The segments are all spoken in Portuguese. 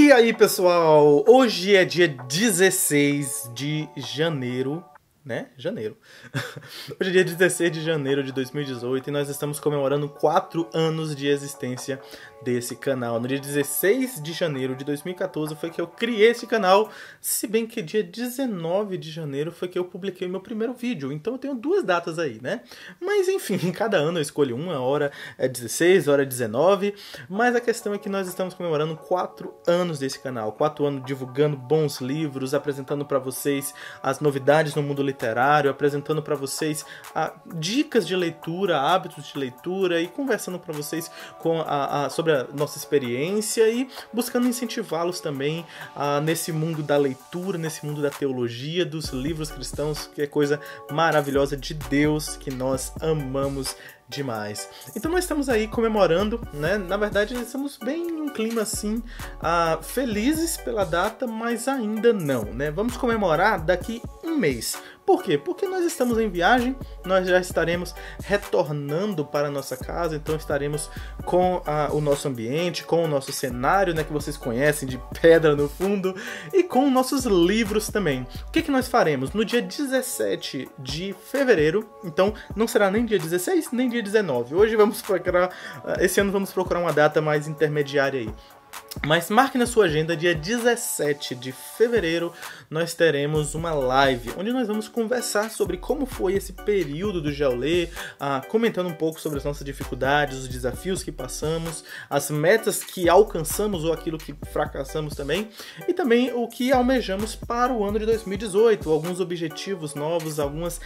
E aí, pessoal, hoje é dia 16 de janeiro, né? Janeiro. Hoje é dia 16 de janeiro de 2018 e nós estamos comemorando 4 anos de existência desse canal. No dia 16 de janeiro de 2014 foi que eu criei esse canal, se bem que dia 19 de janeiro foi que eu publiquei o meu primeiro vídeo. Então eu tenho duas datas aí, né? Mas enfim, cada ano eu escolho uma, hora é 16, hora é 19. Mas a questão é que nós estamos comemorando 4 anos desse canal. 4 anos divulgando bons livros, apresentando para vocês as novidades no mundo literário, apresentando para vocês dicas de leitura, hábitos de leitura e conversando para vocês sobre a nossa experiência e buscando incentivá-los também nesse mundo da leitura, nesse mundo da teologia, dos livros cristãos, que é coisa maravilhosa de Deus que nós amamos demais. Então nós estamos aí comemorando, né? Na verdade estamos bem em um clima assim, felizes pela data, mas ainda não, né? Vamos comemorar daqui um mês. Por quê? Porque nós estamos em viagem, nós já estaremos retornando para a nossa casa, então estaremos com o nosso ambiente, com o nosso cenário, né, que vocês conhecem, de pedra no fundo, e com nossos livros também. O que nós faremos? No dia 17 de fevereiro, então não será nem dia 16, nem dia 19. Hoje vamos procurar, esse ano vamos procurar uma data mais intermediária aí. Mas marque na sua agenda, dia 17 de fevereiro, nós teremos uma live, onde nós vamos conversar sobre como foi esse período do GeoLê, comentando um pouco sobre as nossas dificuldades, os desafios que passamos, as metas que alcançamos ou aquilo que fracassamos também, e também o que almejamos para o ano de 2018, alguns objetivos novos, algumas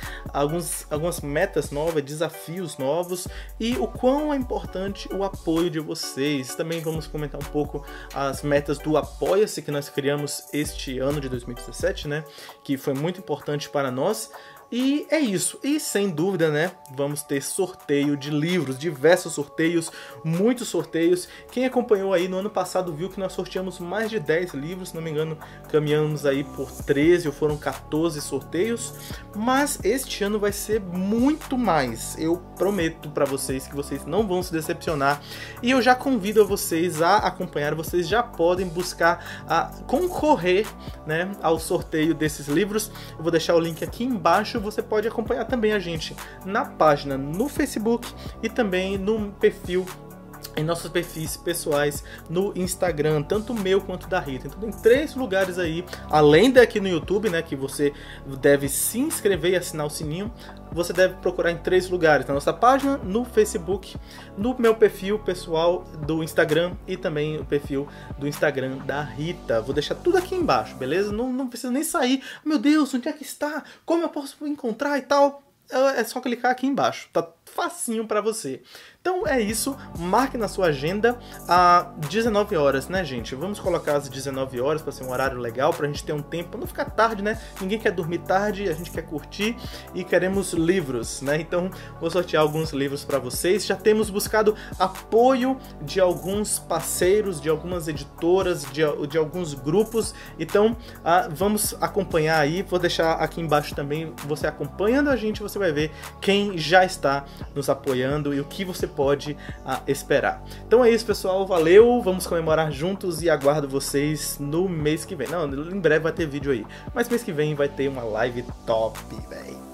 metas novas, desafios novos, e o quão é importante o apoio de vocês. Também vamos comentar um pouco as metas do Apoia-se que nós criamos este ano de 2017, né? Que foi muito importante para nós. E é isso, e sem dúvida, né, vamos ter sorteio de livros, diversos sorteios, muitos sorteios. Quem acompanhou aí no ano passado viu que nós sorteamos mais de 10 livros, se não me engano, caminhamos aí por 13 ou foram 14 sorteios, mas este ano vai ser muito mais, eu prometo para vocês que vocês não vão se decepcionar, e eu já convido a vocês a acompanhar, vocês já podem buscar concorrer, né, ao sorteio desses livros. Eu vou deixar o link aqui embaixo. Você pode acompanhar também a gente na página no Facebook e também no perfil, em nossos perfis pessoais no Instagram, tanto o meu quanto da Rita. Então tem 3 lugares aí, além daqui no YouTube, né, que você deve se inscrever e assinar o sininho. Você deve procurar em 3 lugares, na nossa página, no Facebook, no meu perfil pessoal do Instagram e também o perfil do Instagram da Rita. Vou deixar tudo aqui embaixo, beleza? Não precisa nem sair. Meu Deus, onde é que está? Como eu posso encontrar e tal? É só clicar aqui embaixo, tá facinho pra você. Então é isso, marque na sua agenda às 19 horas, né, gente? Vamos colocar às 19 horas para ser um horário legal, pra gente ter um tempo, pra não ficar tarde, né? Ninguém quer dormir tarde, a gente quer curtir e queremos livros, né? Então vou sortear alguns livros para vocês. Já temos buscado apoio de alguns parceiros, de algumas editoras, de alguns grupos. Então vamos acompanhar aí, vou deixar aqui embaixo também, você acompanhando a gente, você vai ver quem já está nos apoiando e o que você pode esperar. Então é isso, pessoal, valeu, vamos comemorar juntos e aguardo vocês no mês que vem. Não, em breve vai ter vídeo aí, mas mês que vem vai ter uma live top, velho.